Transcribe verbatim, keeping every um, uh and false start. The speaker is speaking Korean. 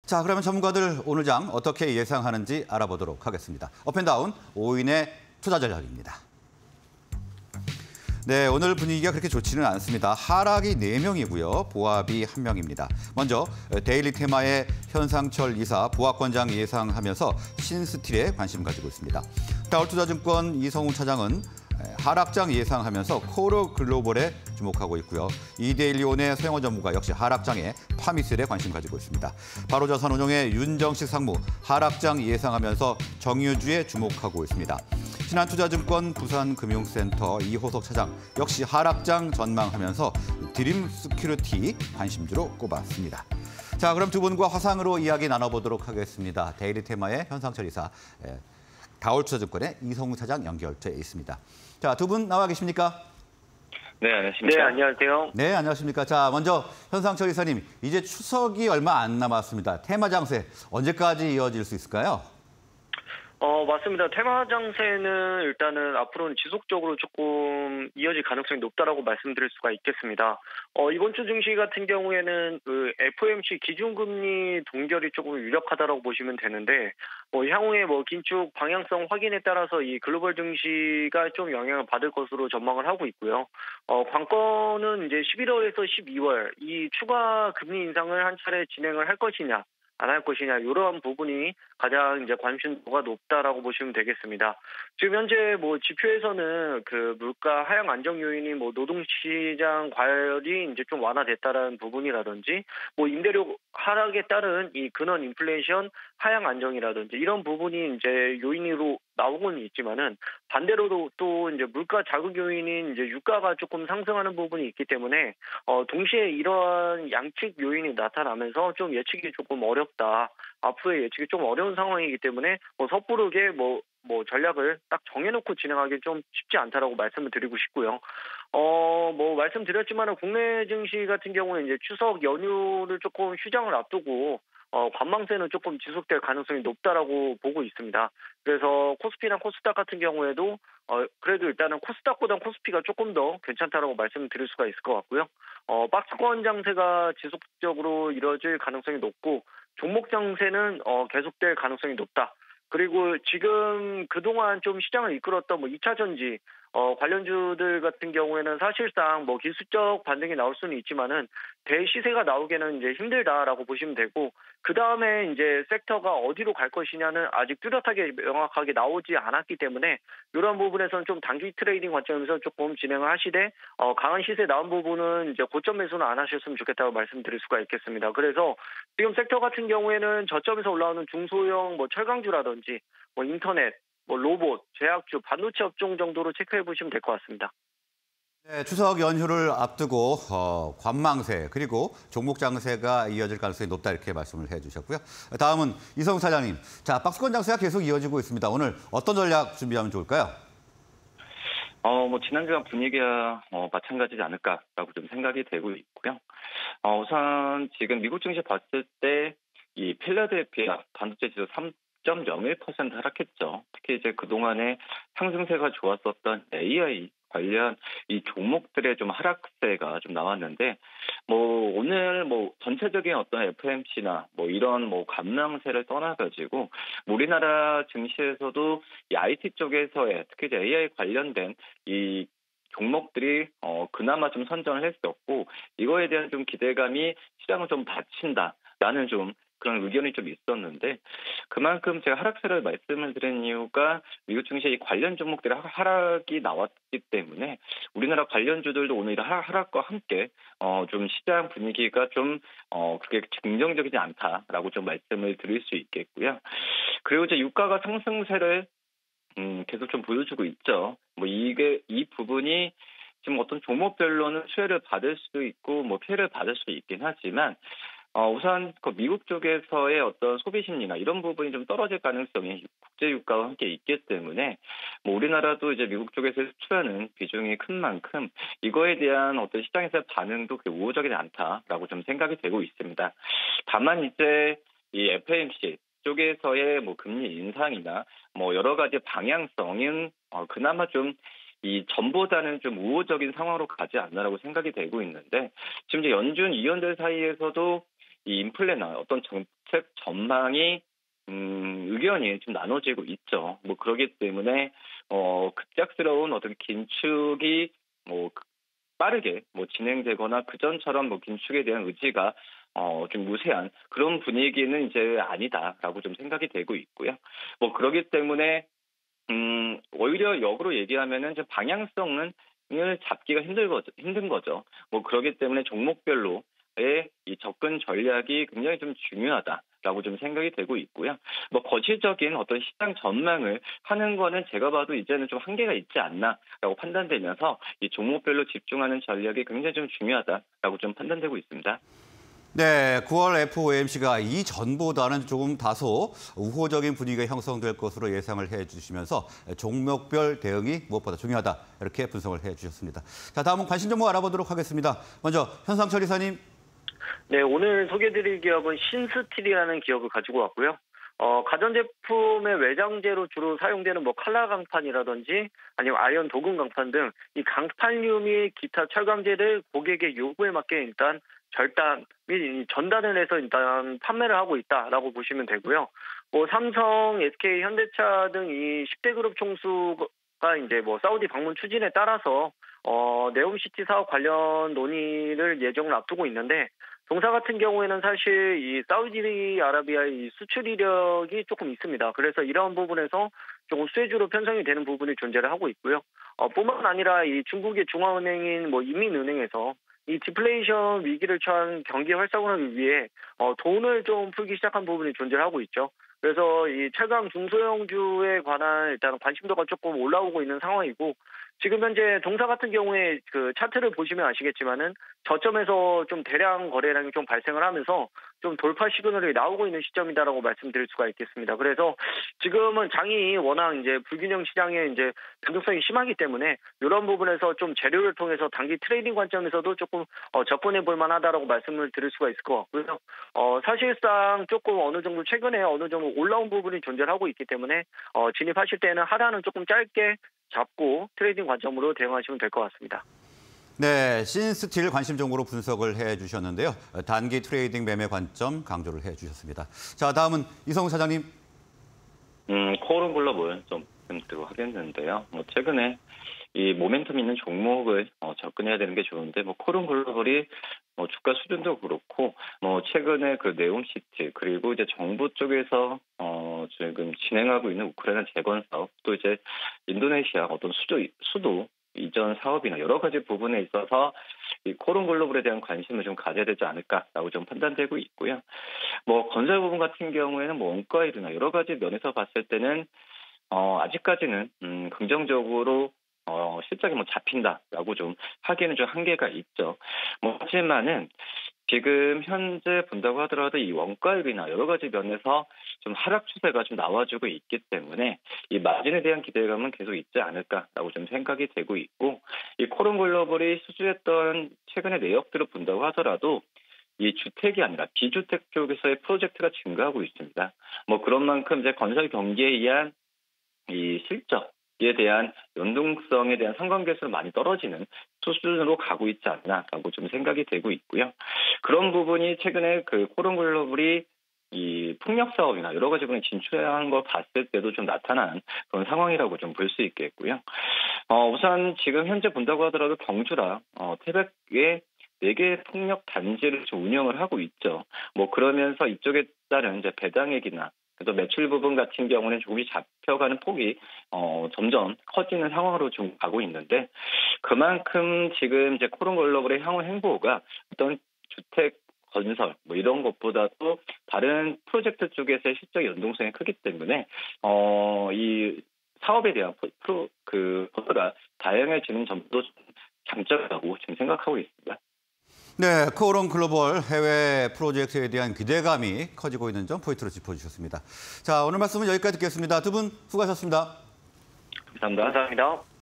자, 그러면 전문가들 오늘 장 어떻게 예상하는지 알아보도록 하겠습니다. 업앤다운 오인의 투자 전략입니다. 네, 오늘 분위기가 그렇게 좋지는 않습니다. 하락이 네 명이고요. 보합이 한 명입니다. 먼저 데일리 테마의 현상철 이사 보합권장 예상하면서 신스틸에 관심 가지고 있습니다. 다울투자증권 이성우 차장은 하락장 예상하면서 코르 글로벌에 주목하고 있고요. 이데일리온의 서영원 전무가 역시 하락장에 파미셀에 관심 가지고 있습니다. 바로자산운용의 윤정식 상무 하락장 예상하면서 정유주에 주목하고 있습니다. 신한투자증권 부산금융센터 이호석 차장 역시 하락장 전망하면서 드림스큐리티 관심주로 꼽았습니다. 자, 그럼 두 분과 화상으로 이야기 나눠보도록 하겠습니다. 데일리 테마의 현상철 이사, 다울투자증권의 이성우 차장 연결돼 있습니다. 자, 두 분 나와 계십니까? 네, 안녕하십니까? 네, 안녕하세요. 네, 안녕하십니까? 자, 먼저 현상철 이사님, 이제 추석이 얼마 안 남았습니다. 테마 장세 언제까지 이어질 수 있을까요? 어, 맞습니다. 테마 장세는 일단은 앞으로는 지속적으로 조금 이어질 가능성이 높다라고 말씀드릴 수가 있겠습니다. 어, 이번 주 증시 같은 경우에는 그 에프오엠씨 기준금리 동결이 조금 유력하다라고 보시면 되는데, 뭐 향후에 뭐 긴축 방향성 확인에 따라서 이 글로벌 증시가 좀 영향을 받을 것으로 전망을 하고 있고요. 어, 관건은 이제 십일월에서 십이월 이 추가 금리 인상을 한 차례 진행을 할 것이냐, 안 할 것이냐, 이러한 부분이 가장 이제 관심도가 높다라고 보시면 되겠습니다. 지금 현재 뭐 지표에서는 그 물가 하향 안정 요인이 뭐 노동시장 과열이 이제 좀 완화됐다라는 부분이라든지, 뭐 임대료 하락에 따른 이 근원 인플레이션 하향 안정이라든지 이런 부분이 이제 요인으로 나오고는 있지만은, 반대로도 또 이제 물가 자극 요인인 이제 유가가 조금 상승하는 부분이 있기 때문에 어 동시에 이러한 양측 요인이 나타나면서 좀 예측이 조금 어렵다. 앞으로의 예측이 좀 어려운 상황이기 때문에 뭐 섣부르게 뭐 뭐 전략을 딱 정해놓고 진행하기 좀 쉽지 않다라고 말씀을 드리고 싶고요. 어, 뭐 말씀드렸지만은 국내 증시 같은 경우에 이제 추석 연휴를 조금 휴장을 앞두고 어, 관망세는 조금 지속될 가능성이 높다라고 보고 있습니다. 그래서 코스피나 코스닥 같은 경우에도 어, 그래도 일단은 코스닥보다는 코스피가 조금 더 괜찮다라고 말씀을 드릴 수가 있을 것 같고요. 어, 박스권 장세가 지속적으로 이뤄질 가능성이 높고, 종목 장세는 어, 계속될 가능성이 높다. 그리고 지금 그동안 좀 시장을 이끌었던 뭐 이 차 전지 어, 관련주들 같은 경우에는 사실상 뭐 기술적 반등이 나올 수는 있지만은 대시세가 나오기는 이제 힘들다라고 보시면 되고, 그 다음에 이제 섹터가 어디로 갈 것이냐는 아직 뚜렷하게 명확하게 나오지 않았기 때문에 이런 부분에서는 좀 단기 트레이딩 관점에서 조금 진행을 하시되, 어, 강한 시세 나온 부분은 이제 고점 매수는 안 하셨으면 좋겠다고 말씀드릴 수가 있겠습니다. 그래서 지금 섹터 같은 경우에는 저점에서 올라오는 중소형 뭐 철강주라든지 뭐 인터넷, 뭐 로봇, 제약주, 반도체 업종 정도로 체크해 보시면 될 것 같습니다. 네, 추석 연휴를 앞두고 어, 관망세 그리고 종목 장세가 이어질 가능성이 높다 이렇게 말씀을 해주셨고요. 다음은 이성우 사장님. 자, 박스권 장세가 계속 이어지고 있습니다. 오늘 어떤 전략 준비하면 좋을까요? 어, 뭐 지난주와 분위기가 어, 마찬가지지 않을까라고 좀 생각이 되고 있고요. 어, 우선 지금 미국 증시 봤을 때 이 필라델피아 반도체 지수 삼 점 영일 퍼센트 하락했죠. 특히 이제 그동안에 상승세가 좋았었던 에이아이 관련 이 종목들의 좀 하락세가 좀 나왔는데, 뭐 오늘 뭐 전체적인 어떤 에프오엠씨나 뭐 이런 뭐 감랑세를 떠나가지고 우리나라 증시에서도 이 아이티 쪽에서의 특히 이제 에이아이 관련된 이 종목들이 어 그나마 좀 선전을 했었고, 이거에 대한 좀 기대감이 시장을 좀 받친다라는 좀 그런 의견이 좀 있었는데, 그만큼 제가 하락세를 말씀을 드린 이유가 미국 증시의 관련 종목들의 하락이 나왔기 때문에 우리나라 관련주들도 오늘 하락과 함께 어 좀 시장 분위기가 좀 어 그게 긍정적이지 않다라고 좀 말씀을 드릴 수 있겠고요. 그리고 이제 유가가 상승세를 음 계속 좀 보여주고 있죠. 뭐 이게 이 부분이 지금 어떤 종목별로는 수혜를 받을 수도 있고 뭐 피해를 받을 수도 있긴 하지만, 어, 우선 그 미국 쪽에서의 어떤 소비 심리나 이런 부분이 좀 떨어질 가능성이 국제 유가와 함께 있기 때문에, 뭐 우리나라도 이제 미국 쪽에서 수출하는 비중이 큰 만큼 이거에 대한 어떤 시장에서의 반응도 그렇게 우호적이지 않다라고 좀 생각이 되고 있습니다. 다만 이제 이 에프오엠씨 쪽에서의 뭐 금리 인상이나 뭐 여러 가지 방향성은 어, 그나마 좀 이 전보다는 좀 우호적인 상황으로 가지 않나라고 생각이 되고 있는데, 지금 이제 연준 위원들 사이에서도 이 인플레나 어떤 정책 전망이 음, 의견이 좀 나눠지고 있죠. 뭐 그러기 때문에 어, 급작스러운 어떤 긴축이 뭐 빠르게 뭐 진행되거나 그 전처럼 뭐 긴축에 대한 의지가 어, 좀 무세한 그런 분위기는 이제 아니다라고 좀 생각이 되고 있고요. 뭐 그러기 때문에 음, 오히려 역으로 얘기하면은 좀 방향성은 을 잡기가 힘들 거죠, 힘든 거죠. 뭐 그러기 때문에 종목별로의 이 접근 전략이 굉장히 좀 중요하다라고 좀 생각이 되고 있고요. 뭐 거시적인 어떤 시장 전망을 하는 거는 제가 봐도 이제는 좀 한계가 있지 않나라고 판단되면서 이 종목별로 집중하는 전략이 굉장히 좀 중요하다라고 좀 판단되고 있습니다. 네, 구월 에프오엠씨가 이전보다는 조금 다소 우호적인 분위기가 형성될 것으로 예상을 해주시면서 종목별 대응이 무엇보다 중요하다 이렇게 분석을 해주셨습니다. 자, 다음은 관심 정보 알아보도록 하겠습니다. 먼저 현상철 이사님. 네, 오늘 소개해드릴 기업은 신스틸이라는 기업을 가지고 왔고요. 어, 가전제품의 외장재로 주로 사용되는 뭐 칼라 강판이라든지 아니면 아연 도금 강판 등 이 강판류 및 기타 철강제를 고객의 요구에 맞게 일단 절단 및 전단을 해서 일단 판매를 하고 있다라고 보시면 되고요. 뭐 삼성, 에스케이, 현대차 등 이 십 대 그룹 총수가 이제 뭐 사우디 방문 추진에 따라서 어, 네옴시티 사업 관련 논의를 예정을 앞두고 있는데 동사 같은 경우에는 사실 이 사우디아라비아의 이 수출 이력이 조금 있습니다. 그래서 이러한 부분에서 조금 수혜주로 편성이 되는 부분이 존재를 하고 있고요. 어, 뿐만 아니라 이 중국의 중앙은행인 뭐 인민은행에서 이 디플레이션 위기를 처한 경기 활성화를 위해 어, 돈을 좀 풀기 시작한 부분이 존재를 하고 있죠. 그래서 이 최강 중소형주에 관한 일단 관심도가 조금 올라오고 있는 상황이고 지금 현재 동사 같은 경우에 그 차트를 보시면 아시겠지만은 저점에서 좀 대량 거래량이 좀 발생을 하면서 좀 돌파 시그널이 나오고 있는 시점이다라고 말씀드릴 수가 있겠습니다. 그래서 지금은 장이 워낙 이제 불균형 시장에 이제 변동성이 심하기 때문에 이런 부분에서 좀 재료를 통해서 단기 트레이딩 관점에서도 조금 어, 접근해 볼 만하다라고 말씀을 드릴 수가 있을 것 같고요. 어, 사실상 조금 어느 정도 최근에 어느 정도 올라온 부분이 존재를 하고 있기 때문에 어, 진입하실 때는 하단은 조금 짧게 잡고 트레이딩 관점으로 대응하시면 될 것 같습니다. 네, 신스틸 관심 정보로 분석을 해주셨는데요. 단기 트레이딩 매매 관점 강조를 해주셨습니다. 자, 다음은 이성우 사장님. 음, 코오롱 글로벌 좀 말씀드리도록 하겠는데요. 뭐 최근에 이 모멘텀 있는 종목을 어, 접근해야 되는 게 좋은데 뭐 코오롱 글로벌이 뭐 주가 수준도 그렇고 뭐 최근에 그 네옴시티 그리고 이제 정부 쪽에서 어 지금 진행하고 있는 우크라이나 재건 사업 또 이제 인도네시아 어떤 수도 수도 이전 사업이나 여러 가지 부분에 있어서 이 코오롱 글로벌에 대한 관심을 좀 가져야 되지 않을까라고 좀 판단되고 있고요. 뭐 건설 부분 같은 경우에는 뭐 원가율이나 여러 가지 면에서 봤을 때는 어 아직까지는 음 긍정적으로 어, 실적이 뭐 잡힌다라고 좀 하기에는 좀 한계가 있죠. 뭐, 하지만은 지금 현재 본다고 하더라도 이 원가율이나 여러 가지 면에서 좀 하락 추세가 좀 나와주고 있기 때문에 이 마진에 대한 기대감은 계속 있지 않을까라고 좀 생각이 되고 있고 이 코오롱 글로벌이 수주했던 최근의 내역들을 본다고 하더라도 이 주택이 아니라 비주택 쪽에서의 프로젝트가 증가하고 있습니다. 뭐 그런 만큼 이제 건설 경기에 의한 이 실적 에 대한 연동성에 대한 상관계수는 많이 떨어지는 수준으로 가고 있지 않나라고 좀 생각이 되고 있고요. 그런 부분이 최근에 그 코오롱 글로벌이 이 풍력 사업이나 여러 가지 부분에 진출한 걸 봤을 때도 좀 나타난 그런 상황이라고 좀 볼 수 있겠고요. 어, 우선 지금 현재 본다고 하더라도 경주라 어, 태백에 네 개의 풍력 단지를 좀 운영을 하고 있죠. 뭐 그러면서 이쪽에 따른 이제 배당액이나 그래서 매출 부분 같은 경우는 조금씩 잡혀가는 폭이 어, 점점 커지는 상황으로 좀 가고 있는데 그만큼 지금 이제 코오롱 글로벌의 향후 행보가 어떤 주택 건설 뭐 이런 것보다도 다른 프로젝트 쪽에서의 실적 연동성이 크기 때문에 어, 이 사업에 대한 프로 그 포트가 다양해지는 점도 장점이라고 지금 생각하고 있습니다. 네, 코오롱 글로벌 해외 프로젝트에 대한 기대감이 커지고 있는 점 포인트로 짚어주셨습니다. 자, 오늘 말씀은 여기까지 듣겠습니다. 두 분 수고하셨습니다. 감사합니다. 감사합니다.